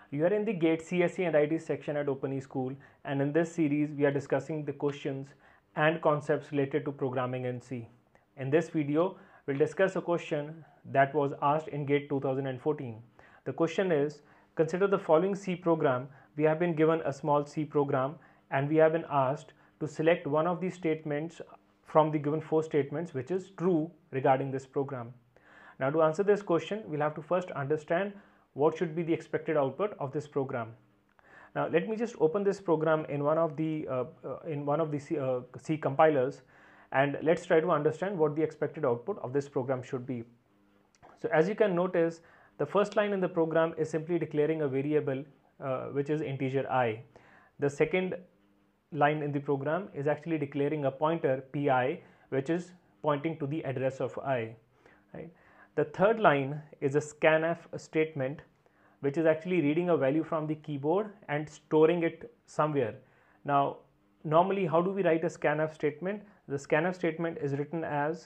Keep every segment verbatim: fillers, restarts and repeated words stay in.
You are in the GATE C S E and I T section at Open eSchool, and in this series we are discussing the questions and concepts related to programming in C. In this video, we'll discuss a question that was asked in GATE two thousand fourteen. The question is, consider the following C program. We have been given a small C program and we have been asked to select one of the statements from the given four statements which is true regarding this program. Now, to answer this question, we'll have to first understand what should be the expected output of this program. Now, let me just open this program in one of the uh, uh, in one of the C, uh, C compilers, and let's try to understand what the expected output of this program should be. So, as you can notice, the first line in the program is simply declaring a variable uh, which is integer I. The second line in the program is actually declaring a pointer pi, which is pointing to the address of I. Right? The third line is a scanf statement, which is actually reading a value from the keyboard and storing it somewhere. Now, normally how do we write a scanf statement? The scanf statement is written as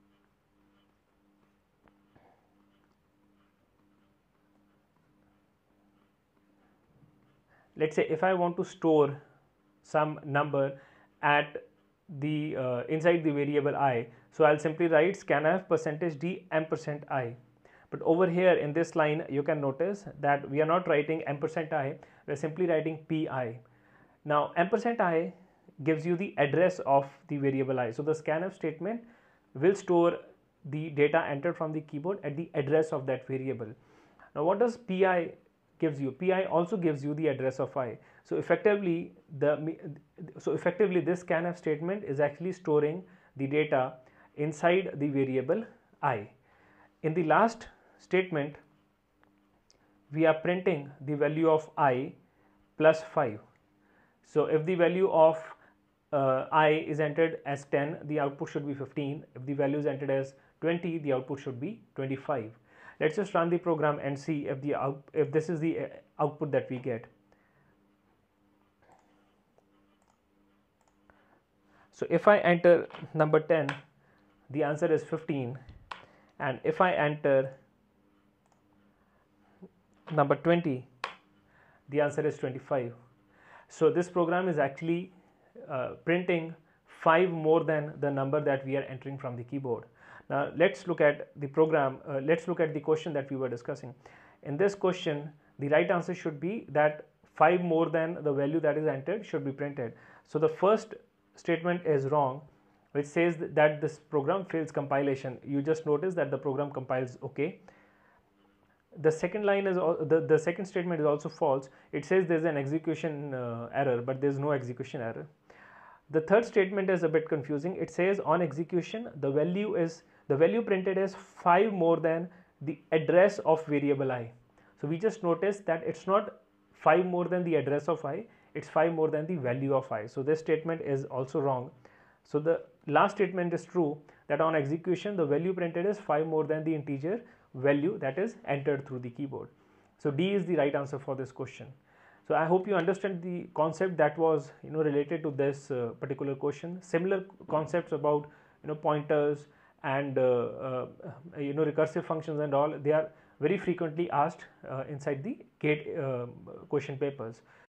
let's say if I want to store some number at the uh, inside the variable I, so I'll simply write scanf percentage d ampersand I. But over here in this line, you can notice that we are not writing ampersand I, we're simply writing pi. Now, ampersand I gives you the address of the variable I. So the scanf statement will store the data entered from the keyboard at the address of that variable. Now, what does pi gives you? Pi also gives you the address of I. So effectively, the so effectively this scanf statement is actually storing the data inside the variable I. In the last statement, we are printing the value of I plus five. So if the value of uh, I is entered as ten, the output should be fifteen. If the value is entered as twenty, the output should be twenty-five. Let's just run the program and see if the out, if this is the output that we get. So if I enter number ten, the answer is fifteen, and if I enter number twenty, the answer is twenty-five. So this program is actually uh, printing five more than the number that we are entering from the keyboard. Now let's look at the program, uh, let's look at the question that we were discussing. In this question, the right answer should be that five more than the value that is entered should be printed. So the first statement is wrong, which says that this program fails compilation. You just notice that the program compiles okay. The second line is the, the second statement is also false. It says there's an execution uh, error, but there's no execution error. The third statement is a bit confusing. It says on execution the value is the value printed is five more than the address of variable I. So we just noticed that it's not five more than the address of I, it's five more than the value of I. So this statement is also wrong. So the last statement is true, that on execution the value printed is five more than the integer value that is entered through the keyboard. So D is the right answer for this question. So I hope you understand the concept that was you know related to this uh, particular question. Similar concepts about you know pointers and uh, uh, you know recursive functions and all, they are very frequently asked uh, inside the GATE uh, question papers.